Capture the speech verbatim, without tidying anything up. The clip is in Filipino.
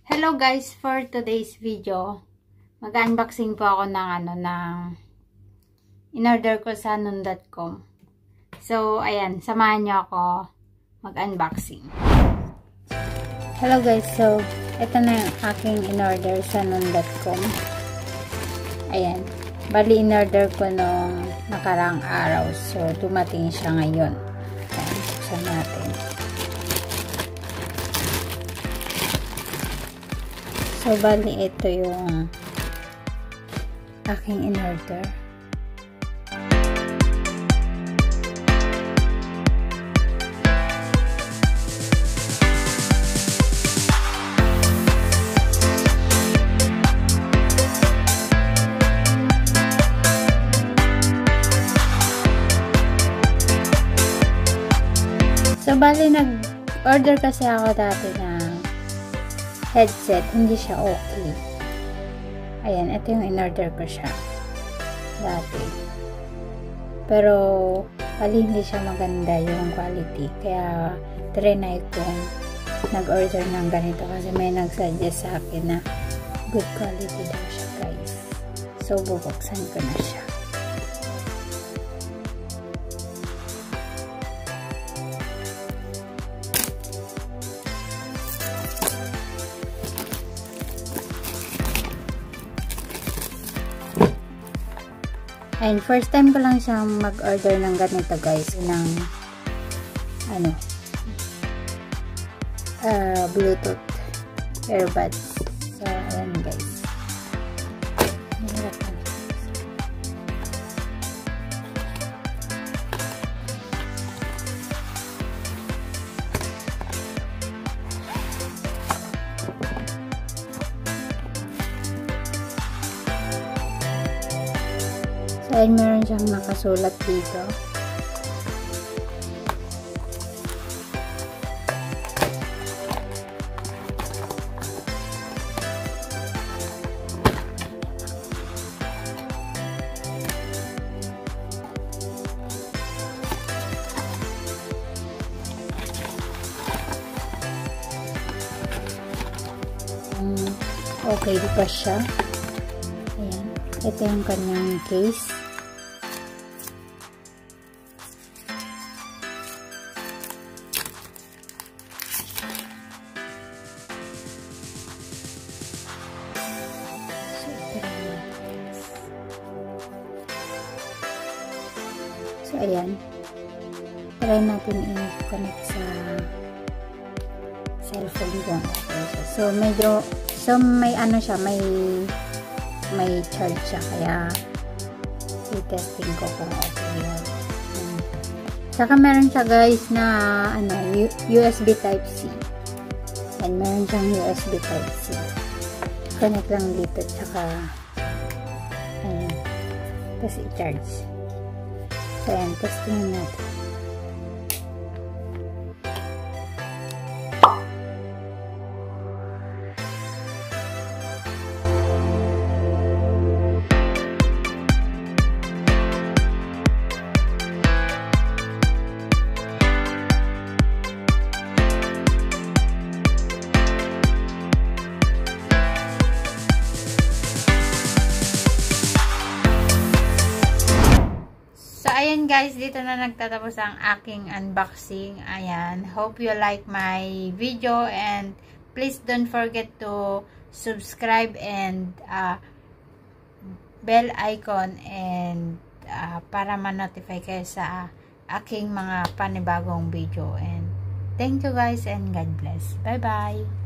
Hello guys, for today's video, mag-unboxing po ako ng ano ng in-order ko sa noon dot com. So, ayan, samahan niyo ako mag-unboxing. Hello guys, so ito na yung aking in-order sa noon dot com. Ayan, bali in-order ko nung nakarang araw. So, dumating siya ngayon. Ayan, buksan natin. So, bali ito yung aking in-order. So, bali nag-order kasi ako dati na headset, hindi siya okay. Ayan, ito yung in-order ko siya dati. Pero, bali hindi siya maganda yung quality. Kaya, trinay kong nag-order ng ganito kasi may nag-suggest sa akin na good quality daw siya, guys. So, bubuksan ko na siya. And first time ko lang siyang mag-order ng ganito, guys, ng ano uh, Bluetooth earbuds. So, ayan guys. Ay, meron siyang nakasulat dito. Um, okay, di pa siya. Ayan. Ito yung kanyang case. So, ayan. Try natin i-connect sa cellphone ko. So, medyo, so, may ano siya, may, may charge siya. Kaya, i-testing ko kung okay yun. Hmm. Saka, meron siya, guys, na, ano, U S B Type-C. And, meron siyang U S B Type-C. Connect lang dito, tsaka, ayan. Tapos, i-charge. So, ayan, testingin natin. Ayan guys, dito na nagtatapos ang aking unboxing. Ayan, hope you like my video and please don't forget to subscribe and uh, bell icon and uh, para ma-notify kayo sa aking mga panibagong video. And thank you guys and God bless. Bye bye!